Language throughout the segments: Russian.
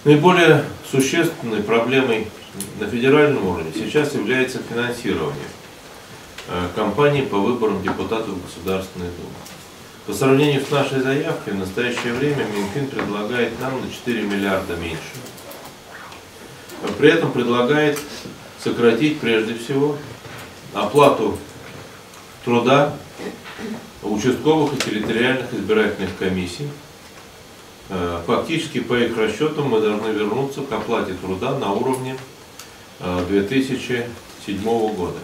Наиболее существенной проблемой на федеральном уровне сейчас является финансирование кампании по выборам депутатов в Государственную Думу. По сравнению с нашей заявкой, в настоящее время Минфин предлагает нам на 4 миллиарда меньше. При этом предлагает сократить прежде всего оплату труда участковых и территориальных избирательных комиссий. Фактически, по их расчетам, мы должны вернуться к оплате труда на уровне 2007 года.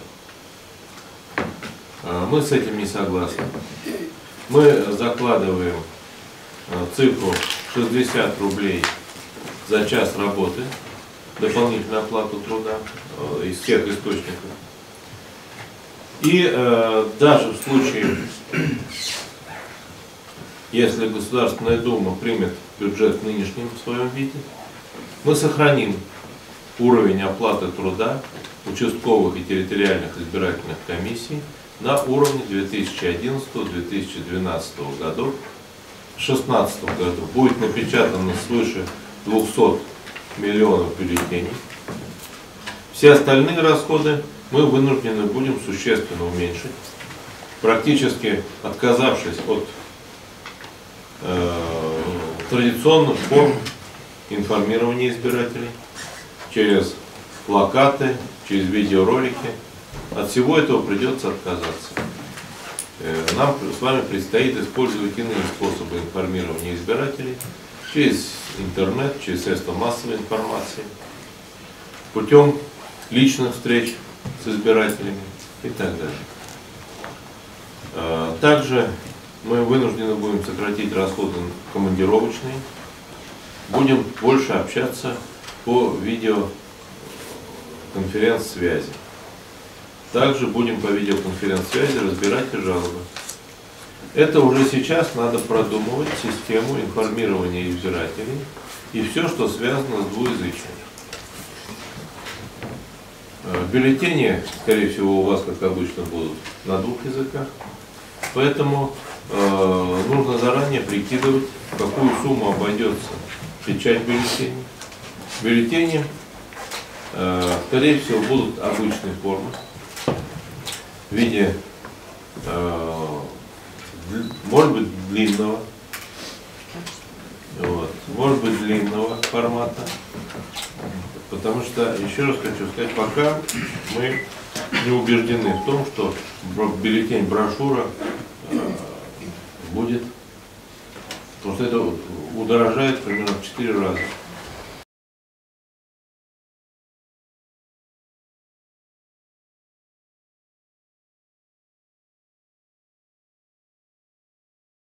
Мы с этим не согласны. Мы закладываем цифру 60 рублей за час работы, дополнительную оплату труда из всех источников. И даже в случае, если Государственная Дума примет бюджет в нынешнем своем виде, мы сохраним уровень оплаты труда участковых и территориальных избирательных комиссий на уровне 2011-2012 годов. В 2016 году будет напечатано свыше 200 миллионов бюллетеней. Все остальные расходы мы вынуждены будем существенно уменьшить, практически отказавшись от традиционных форм информирования избирателей через плакаты, через видеоролики. От всего этого придется отказаться. Нам с вами предстоит использовать иные способы информирования избирателей через интернет, через средства массовой информации, путем личных встреч с избирателями и так далее. Также мы вынуждены будем сократить расходы командировочные, будем больше общаться по видеоконференц-связи. Также будем по видеоконференц-связи разбирать и жалобы. Это уже сейчас надо продумывать систему информирования избирателей и все, что связано с двуязычием. Бюллетени, скорее всего, у вас, как обычно, будут на 2 языках. Поэтому нужно заранее прикидывать, в какую сумму обойдется печать бюллетеней. Бюллетени, скорее всего, будут обычной формы в виде, может быть, длинного, может быть, длинного формата. Потому что, еще раз хочу сказать, пока мы не убеждены в том, что бюллетень, брошюра будет, потому что это удорожает примерно в 4 раза.